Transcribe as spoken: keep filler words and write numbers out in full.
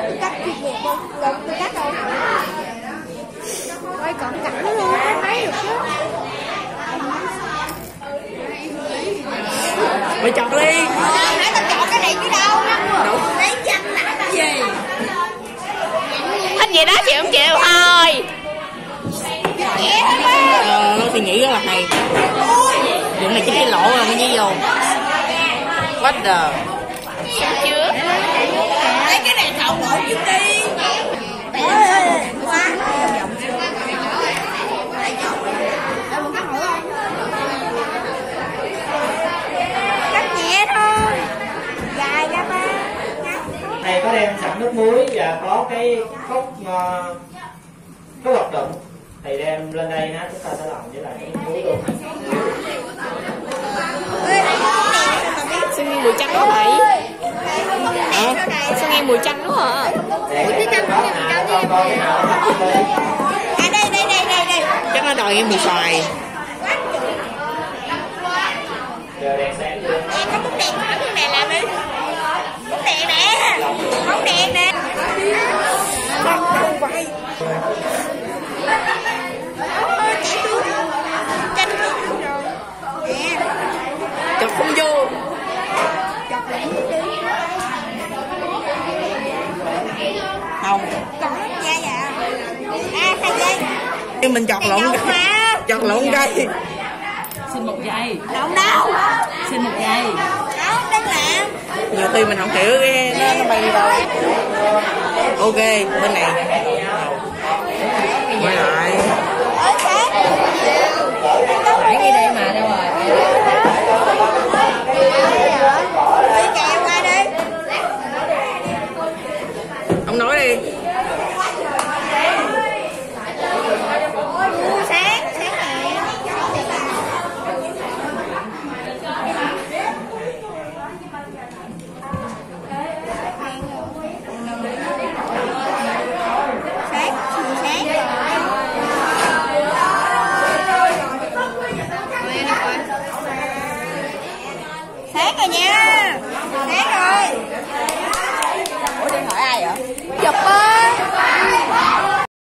Cắt chuyên nghiệp không? Cần tôi cắt không? Quay cận cảnh nó luôn, cái máy được chứ. Mày chọn đi. Nãy tao chọn cái này chứ đâu. Đâu. Lấy chanh là cái gì? Thích gì đó chịu không chịu thôi. Ờ, nó suy nghĩ rất là hay. Dụng này chính cái lỗ rồi mới vô. What the? Xem chưa? Lấy cái này thầu lỗ chút đi. Cắt nhẹ thôi. Dài ra ba. Thầy có đem sẵn nước muối và có cái cốc uh, cái hoạt động thầy đem lên đây ha, chúng ta sẽ làm với lại cái nước muối luôn. Sao nghe mùi chanh quá vậy? À, sao nghe mùi chanh quá à? Để cái đó à, con coi cái nào nó đi. À đây đây đây đây đây. Chắc nó đòi nghe mùi xoài. Giờ đèn sáng chưa? Em có bút đèn không? Bút đèn làm đi. Bút đèn nè. Bút đèn nè. Không không vậy. Ôi chạy xuống. Tranh xuống rồi. Nè. Chọc không vô. Chọc lại đi. Không. Còn da dạ. À hai giây. Nhưng mình chọt lộn cây. Chọt lộn cây. Xin một giây. Lộn đâu? Xin một giây. Đâu đang làm. Nhiều khi mình không hiểu cái nó, nó bay đi đâu. Ok, bên này. Quay lại. Ơi sáng. Phải đi đây mà đâu rồi. Đi kèo qua đi. Ông nói đi. Sáng, sáng nè. Sáng, sáng. Sáng rồi nha. Sáng rồi. Ủa điện thoại ai vậy? Chụp á.